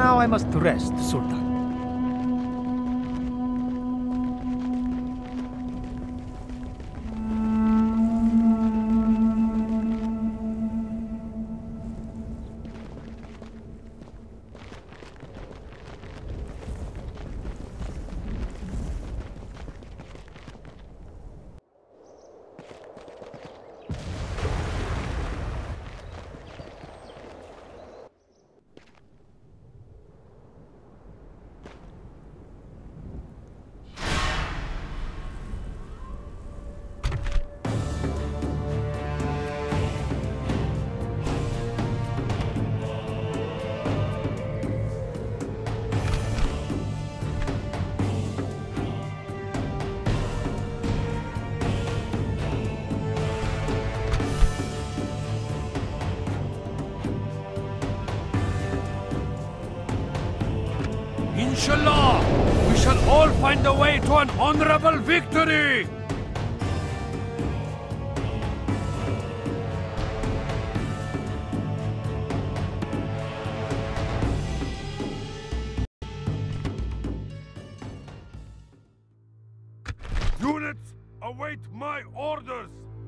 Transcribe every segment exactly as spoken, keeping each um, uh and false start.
now I must rest, Sultan. Inshallah, we shall all find a way to an honorable victory! Units, await my orders!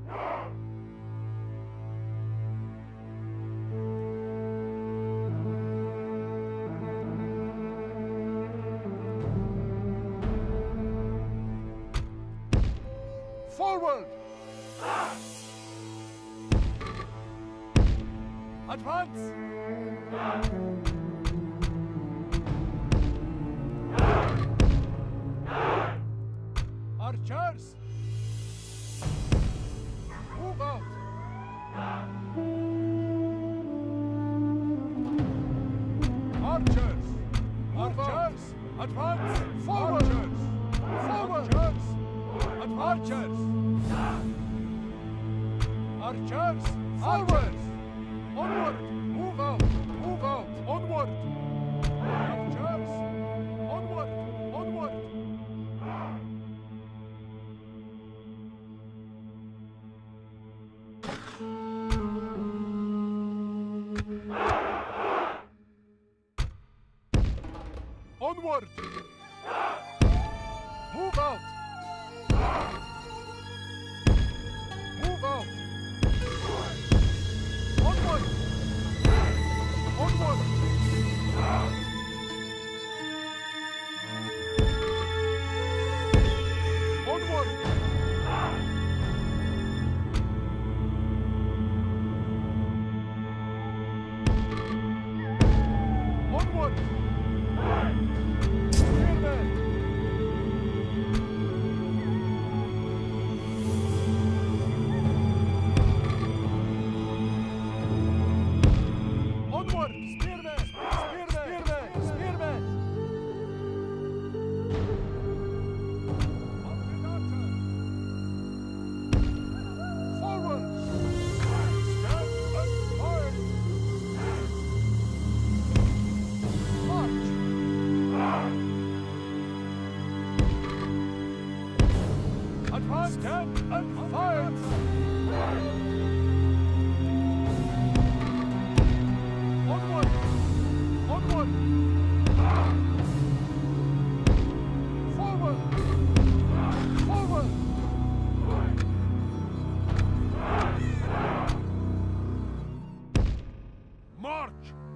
Forward! Advance! Archers! Move out! Archers! Archers! Advance! Forward! Forward! Archers! Archers! Archers! Onward! Move out! Move out! Onward! Archers! Onward! Onward! Onward! Move out! Move out! Onward! Onward! Onward! Onward! Spearmen! Onward! Spearmen! Spearmen! Spearmen! Spearmen! Forward! Stand and fire! March! Advance! Stand and fire! Onward! Onward! Forward! Forward! March!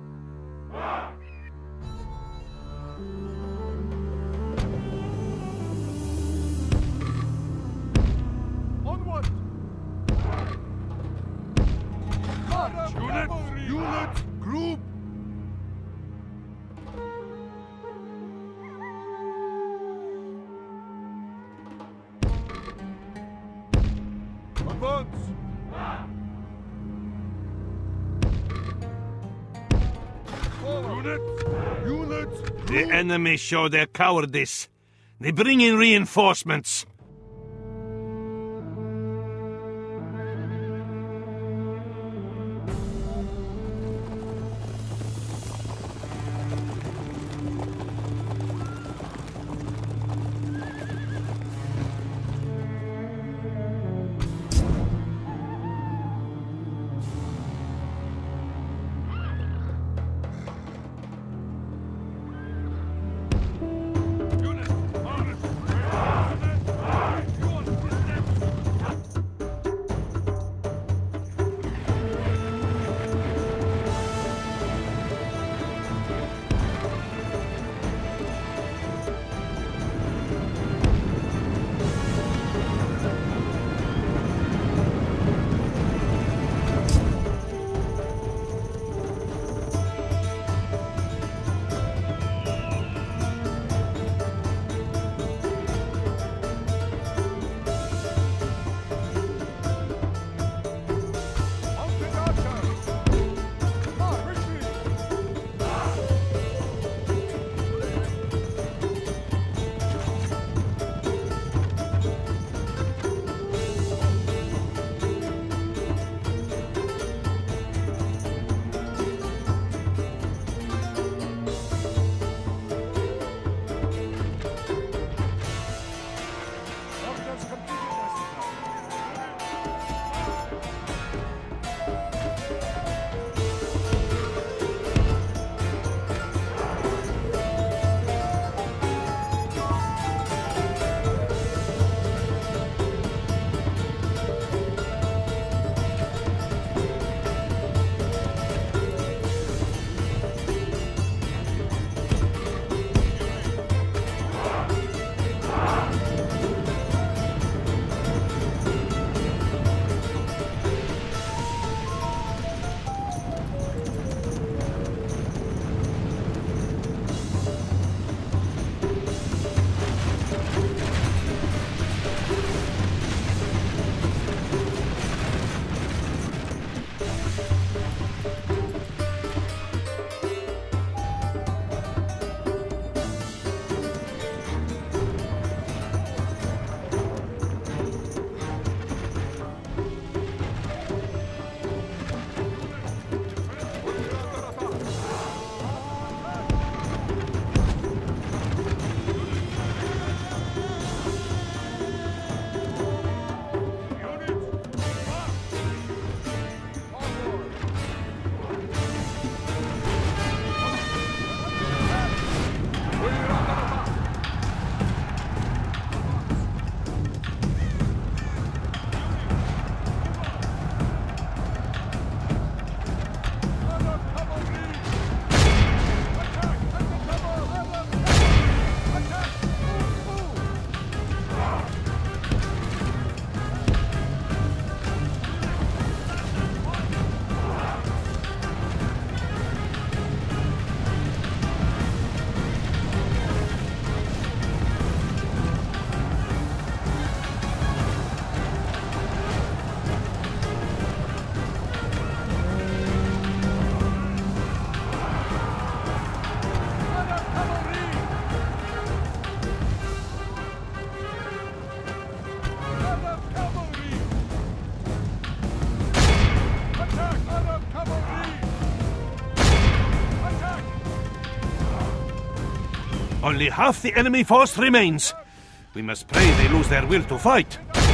Onward! March! Units! Units! Group! Advance! Units! Units! The enemy show their cowardice. They bring in reinforcements. Only half the enemy force remains. We must pray they lose their will to fight.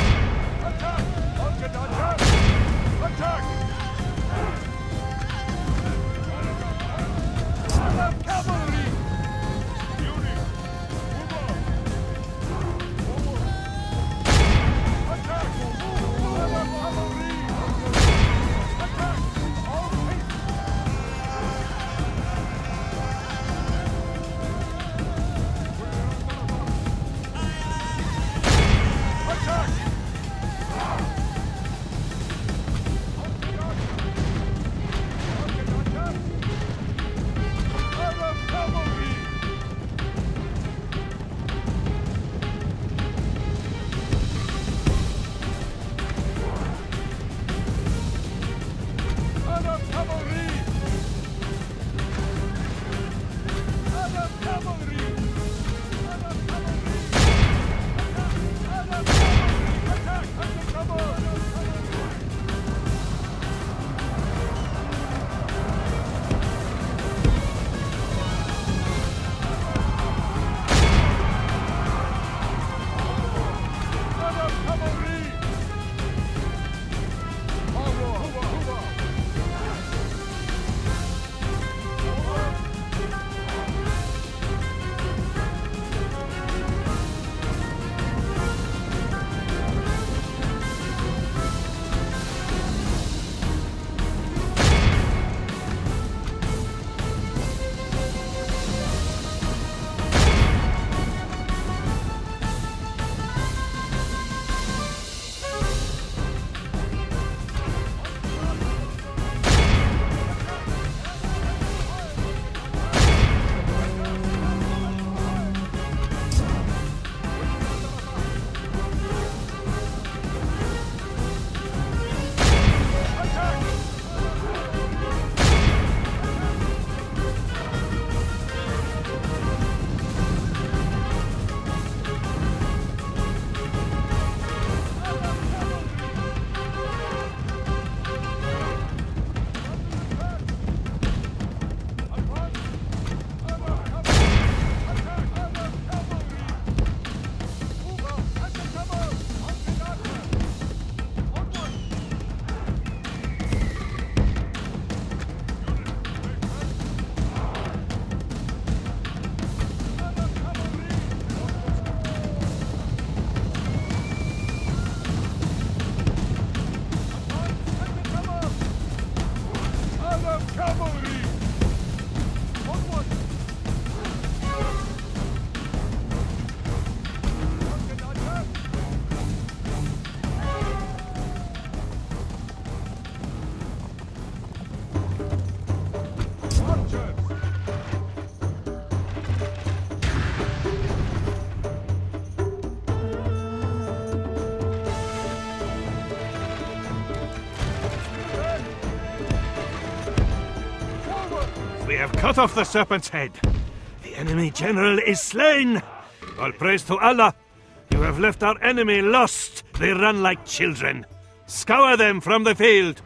We have cut off the serpent's head. The enemy general is slain. All praise to Allah. You have left our enemy lost. They run like children. Scour them from the field.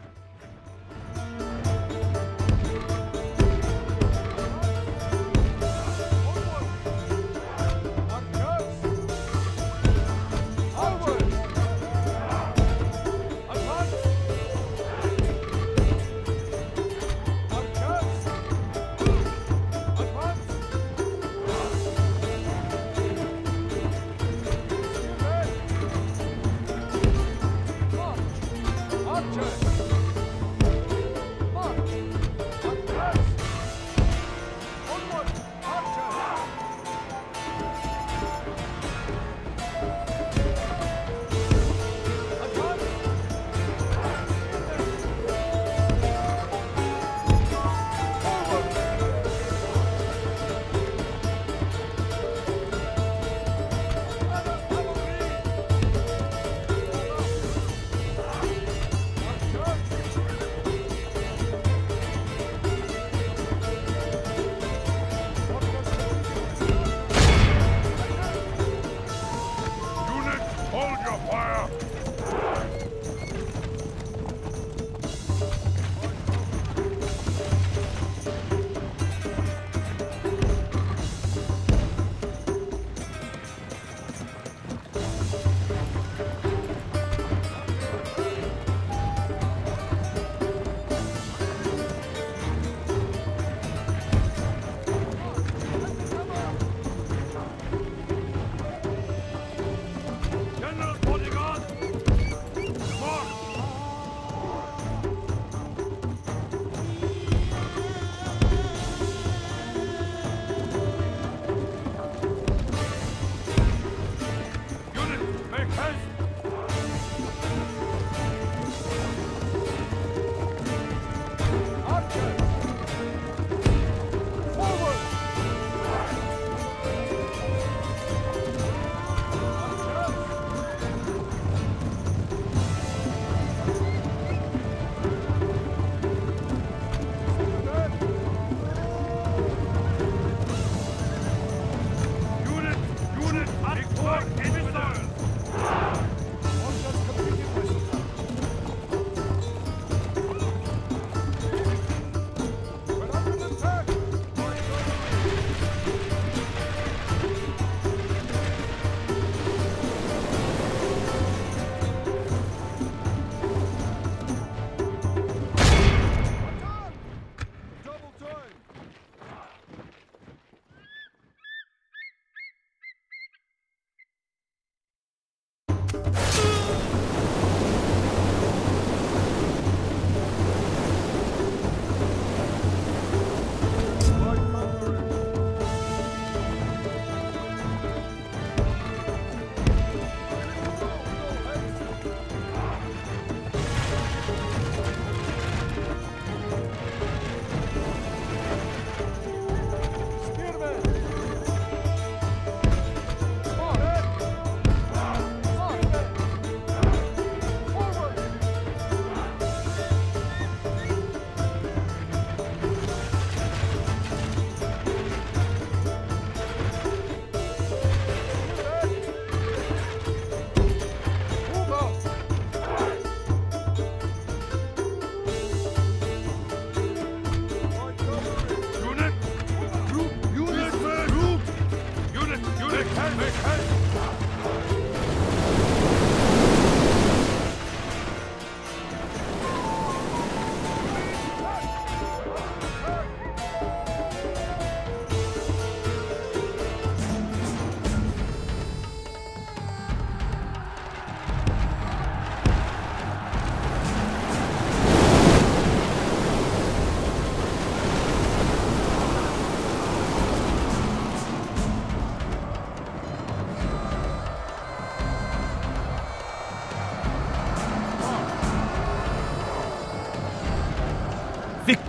Archers!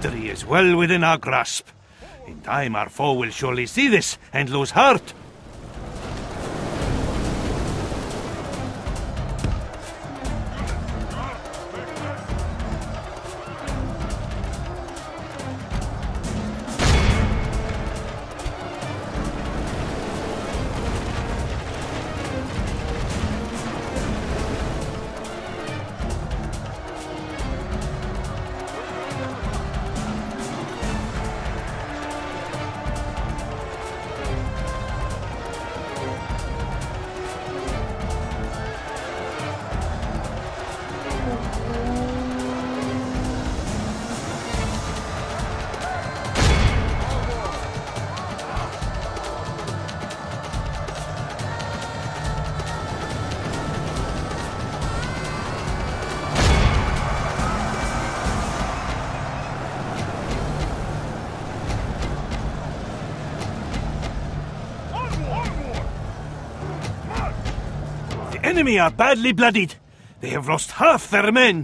Victory is well within our grasp. In time, our foe will surely see this and lose heart. The enemy are badly bloodied. They have lost half their men.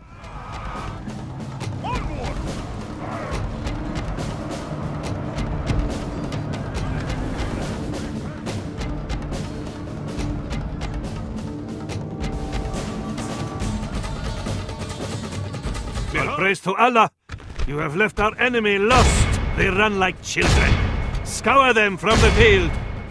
All praise to Allah. You have left our enemy lost. They run like children. Scour them from the field.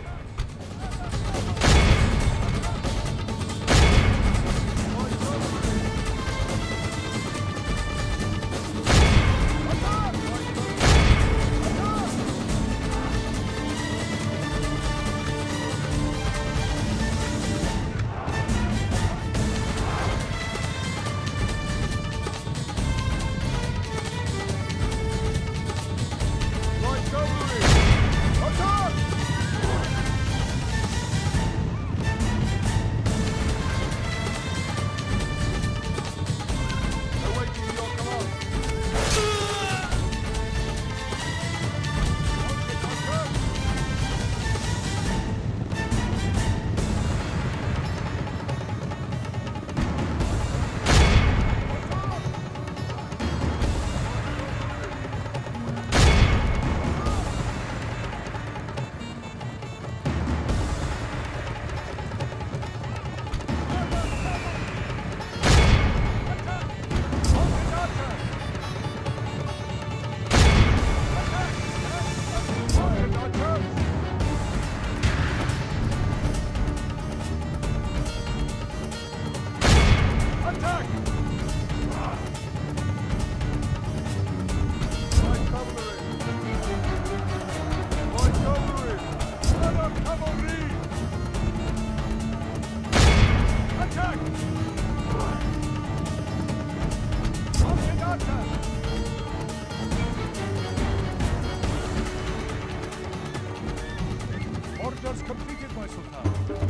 Orders completed, my Sultan.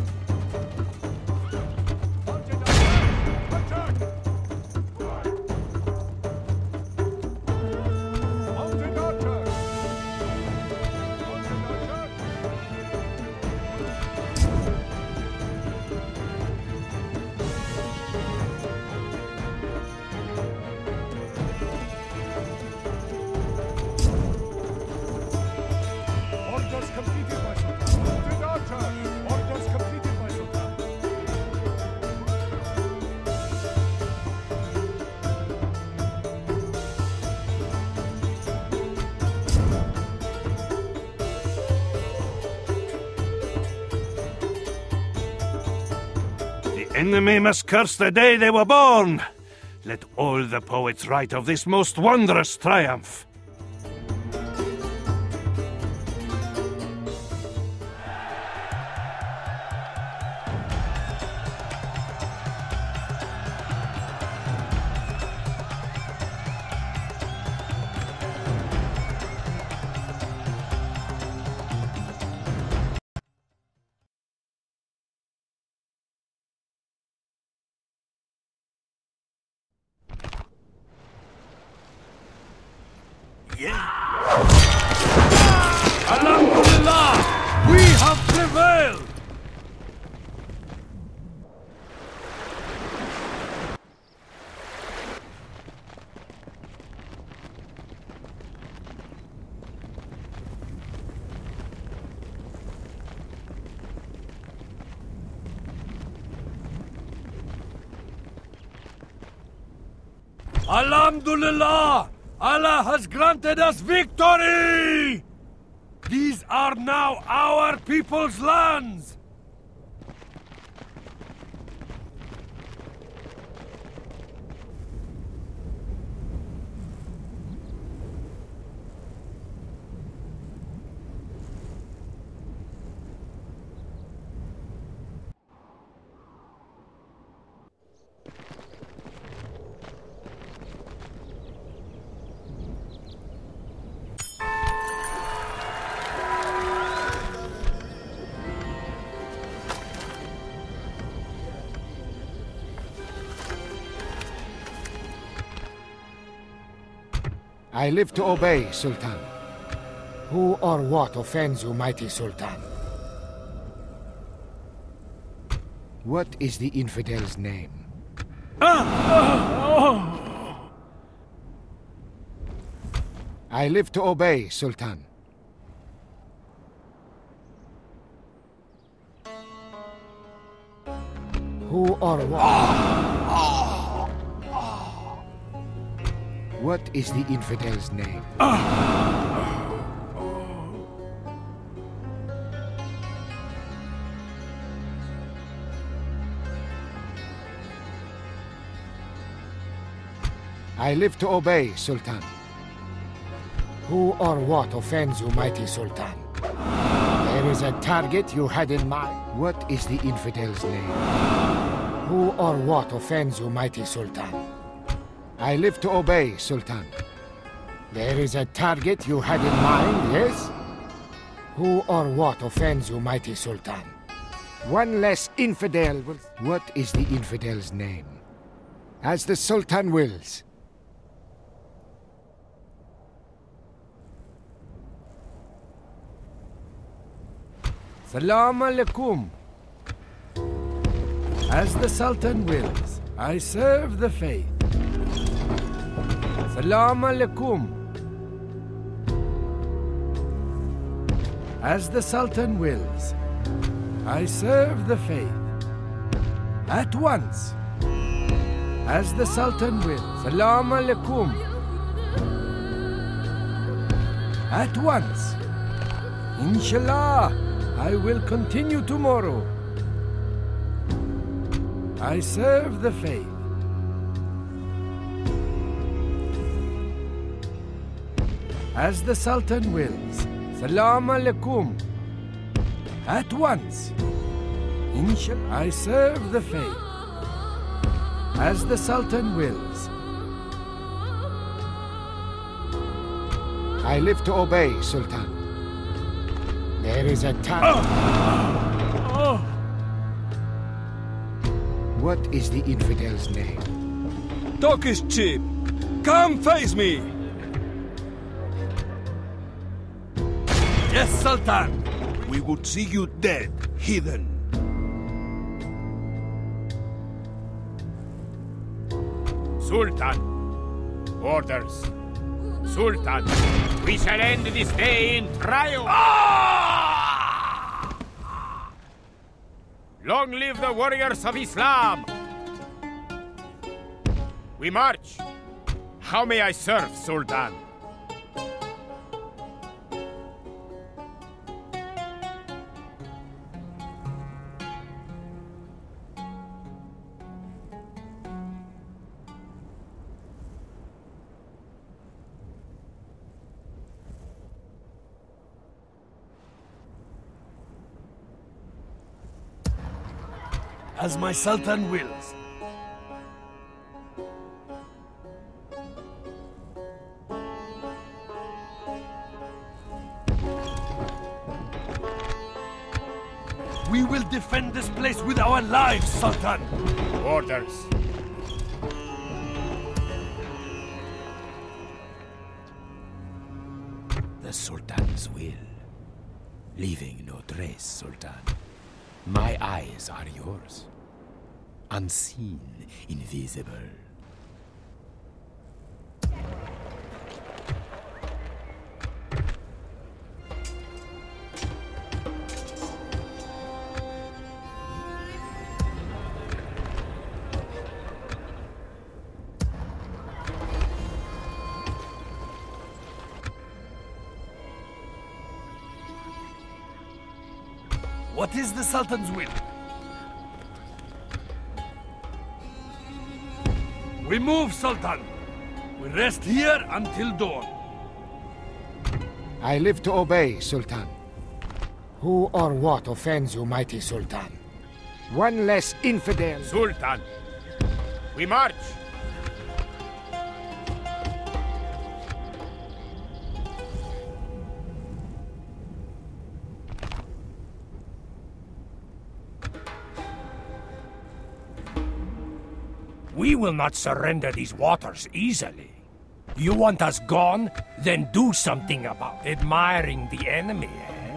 Attack! Mounted archers! Mounted archers! Orders completed, my Sultan. Mounted archers! Orders completed, my Sultan. The enemy must curse the day they were born. Let all the poets write of this most wondrous triumph. Alhamdulillah! Allah has granted us victory! These are now our people's lands! I live to obey, Sultan. Who or what offends you, mighty Sultan? What is the infidel's name? I live to obey, Sultan. Who or what? What is the infidel's name? I live to obey, Sultan. Who or what offends you, mighty Sultan? There is a target you had in mind. What is the infidel's name? Who or what offends you, mighty Sultan? I live to obey, Sultan. There is a target you had in mind, yes? Who or what offends you, mighty Sultan? One less infidel will... What is the infidel's name? As the Sultan wills. Salam alaikum. As the Sultan wills, I serve the faith. Salam alaikum. As the Sultan wills, I serve the faith. At once. As the Sultan wills. Salam alaikum. At once. Inshallah, I will continue tomorrow. I serve the faith. As the Sultan wills. Salam alaikum. At once. Inshallah, I serve the faith. As the Sultan wills. I live to obey, Sultan. There is a target. Oh. What is the infidel's name? Talk is cheap. Come face me. Yes, Sultan. We would see you dead, heathen. Sultan. Orders. Sultan. We shall end this day in triumph. Ah! Long live the warriors of Islam. We march. How may I serve, Sultan? As my Sultan wills. We will defend this place with our lives, Sultan! Orders. The Sultan's will. Leaving no trace, Sultan. My eyes are yours. Unseen, invisible. What is the Sultan's will? We move, Sultan. We rest here until dawn. I live to obey, Sultan. Who or what offends you, mighty Sultan? One less infidel. Sultan, we march. We will not surrender these waters easily. You want us gone? Then do something about it. Admiring the enemy, eh?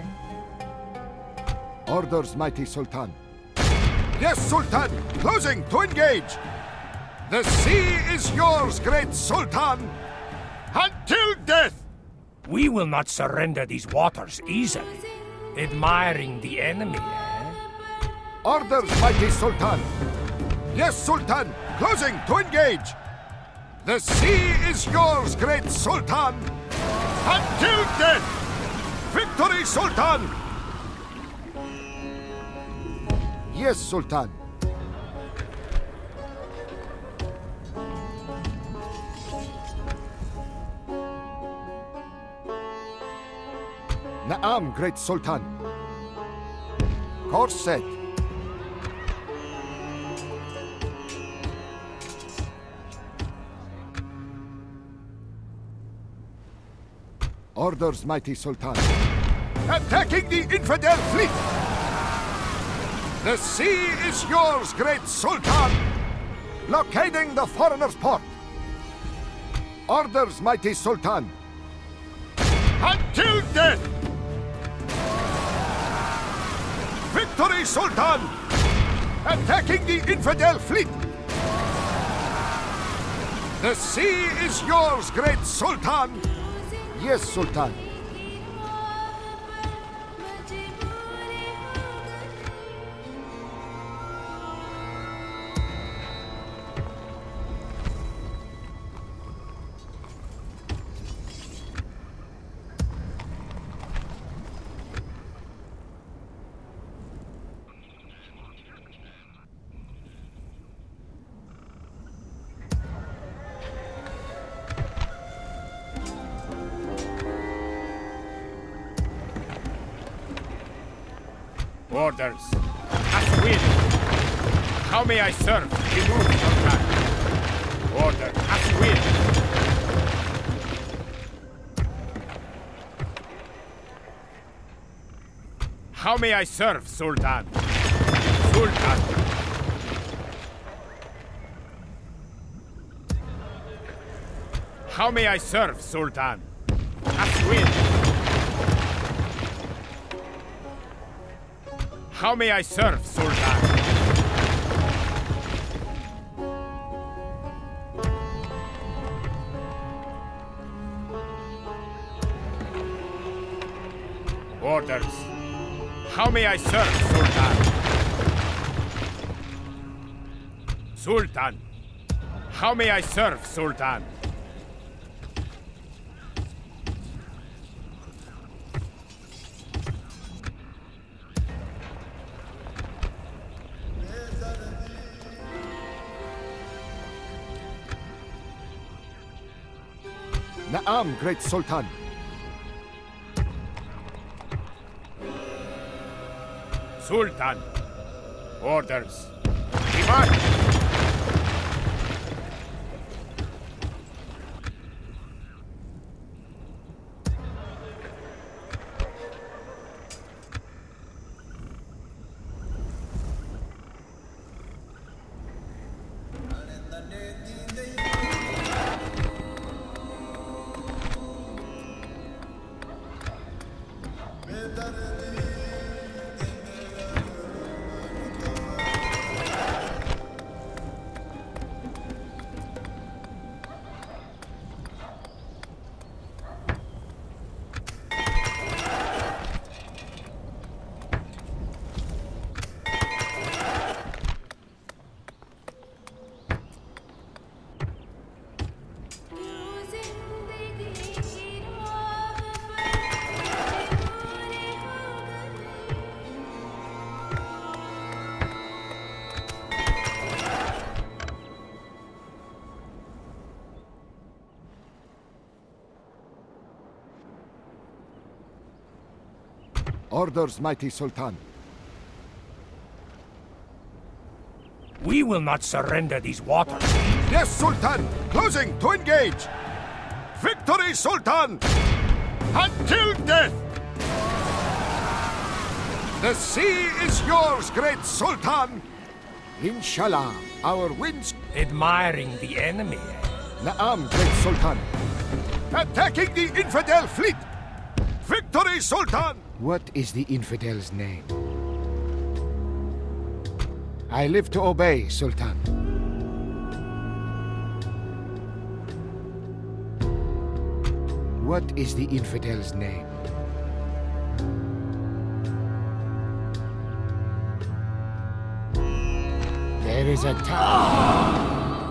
Orders, mighty Sultan. Yes, Sultan! Closing to engage! The sea is yours, great Sultan! Until death! We will not surrender these waters easily. Admiring the enemy, eh? Orders, mighty Sultan! Yes, Sultan! Closing to engage! The sea is yours, great Sultan! Until death! Victory, Sultan! Yes, Sultan. Naam, great Sultan. Course set. Orders, mighty Sultan. Attacking the infidel fleet! The sea is yours, great Sultan! Blockading the foreigner's port. Orders, mighty Sultan. Until death! Victory, Sultan! Attacking the infidel fleet! The sea is yours, great Sultan! Yes, Sultan. Orders. As will. How may I serve? Remove Sultan. Order. As will. How may I serve, Sultan? Sultan. How may I serve, Sultan? As will. How may I serve, Sultan? Orders. How may I serve, Sultan? Sultan. How may I serve, Sultan? Naam, great Sultan. Sultan. Orders. Demand. Orders, mighty Sultan. We will not surrender these waters. Yes, Sultan! Closing to engage! Victory, Sultan! Until death! The sea is yours, great Sultan! Inshallah, our winds... Admiring the enemy, eh? Na'am, great Sultan. Attacking the infidel fleet! Victory, Sultan! What is the infidel's name? I live to obey, Sultan. What is the infidel's name? There is a town.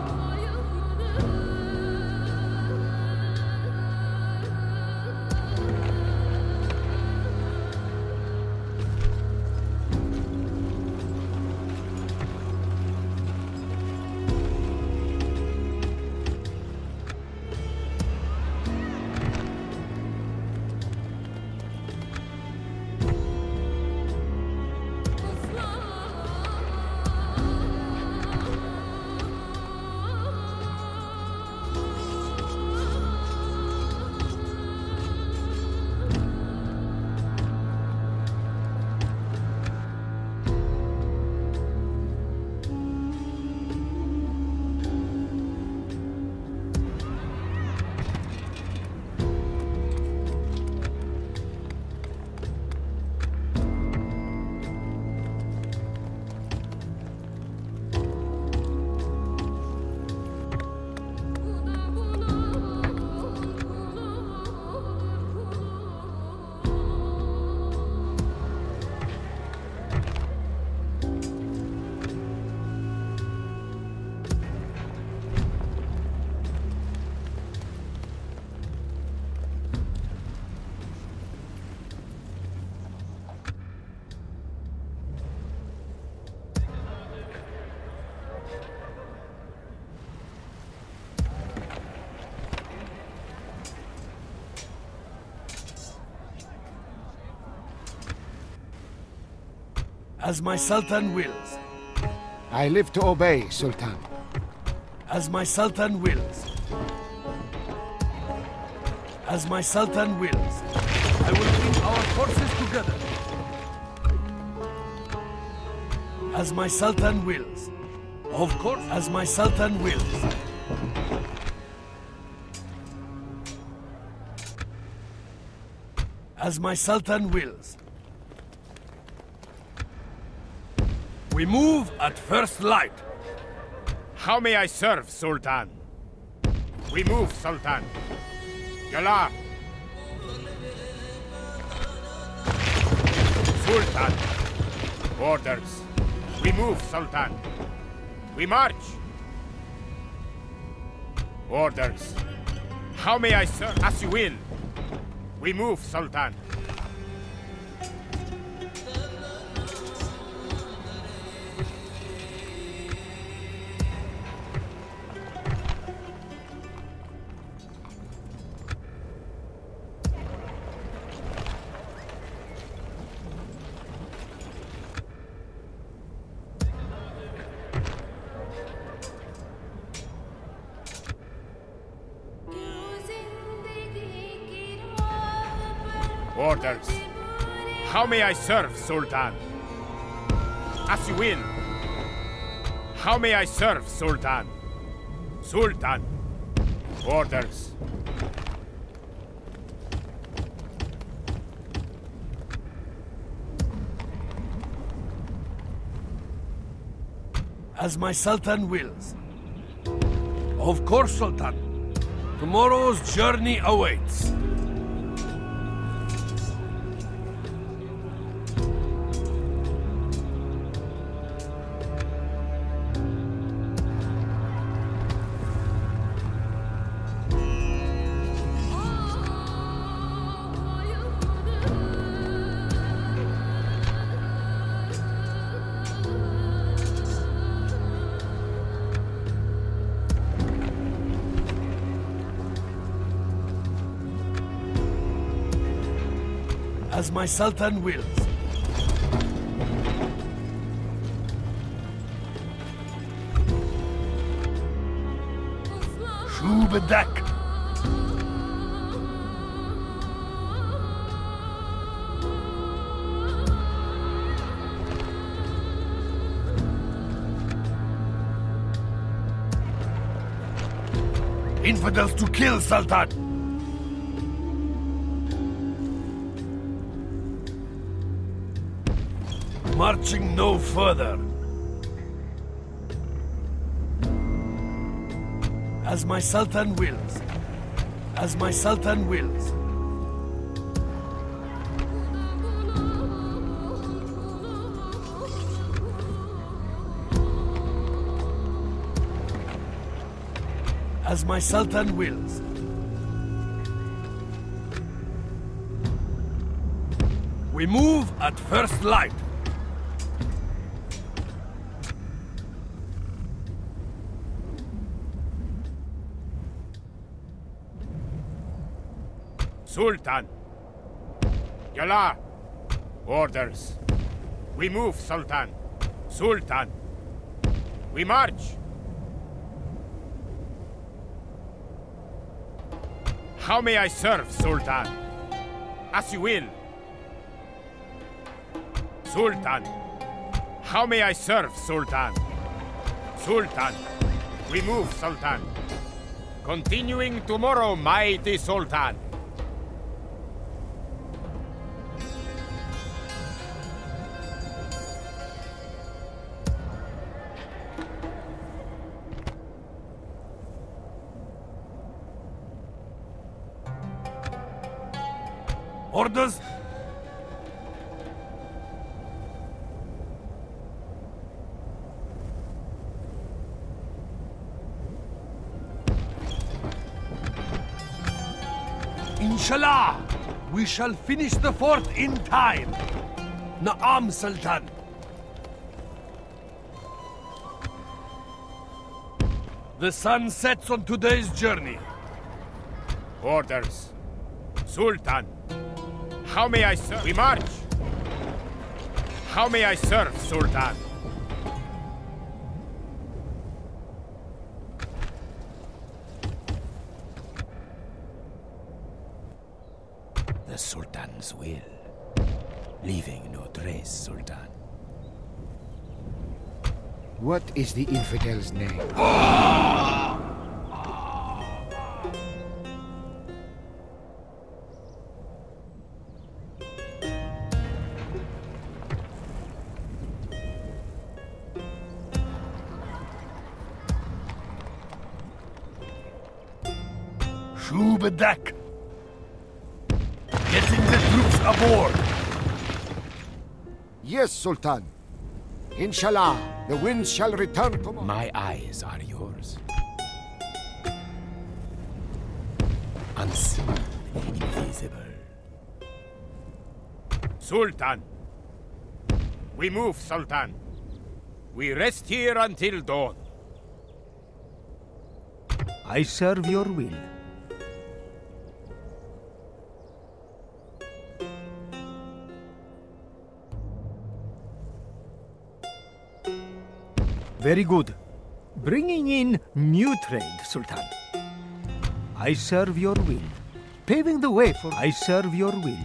As my Sultan wills. I live to obey, Sultan. As my Sultan wills. As my Sultan wills. I will bring our forces together. As my Sultan wills. Of course. As my Sultan wills. As my Sultan wills. We move at first light. How may I serve, Sultan? We move, Sultan. Yalla. Sultan. Orders. We move, Sultan. We march. Orders. How may I serve? As you will. We move, Sultan. Orders. How may I serve, Sultan? As you will. How may I serve, Sultan? Sultan. Orders. As my Sultan wills. Of course, Sultan. Tomorrow's journey awaits. As my Sultan wills. Shubadak. Infidels to kill, Sultan! Marching no further. As my Sultan wills. As my Sultan wills. As my Sultan wills. We move at first light. Sultan! Yala! Orders. We move, Sultan. Sultan! We march! How may I serve, Sultan? As you will. Sultan! How may I serve, Sultan? Sultan! We move, Sultan. Continuing tomorrow, mighty Sultan. Orders? Inshallah, we shall finish the fort in time. Na'am, Sultan. The sun sets on today's journey. Orders. Sultan. How may I serve? We march! How may I serve, Sultan? The Sultan's will, leaving no trace, Sultan. What is the infidel's name? Shubadak. Getting the troops aboard. Yes, Sultan. Inshallah, the winds shall return tomorrow. My eyes are yours. Unseen, invisible. Sultan. We move, Sultan. We rest here until dawn. I serve your will. Very good. Bringing in new trade, Sultan. I serve your will. Paving the way for... I serve your will.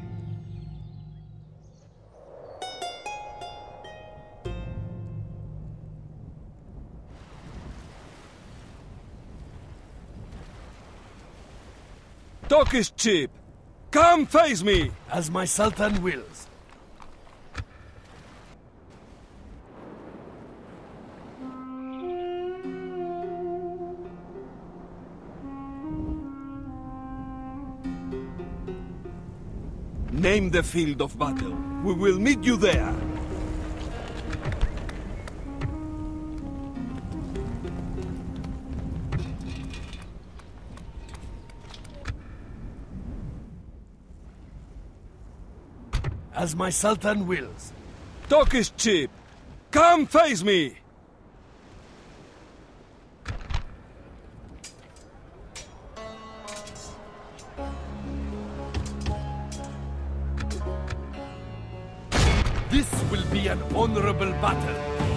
Talk is cheap. Come face me, as my Sultan wills. Name the field of battle. We will meet you there. As my Sultan wills. Talk is cheap. Come face me! This will be an honorable battle.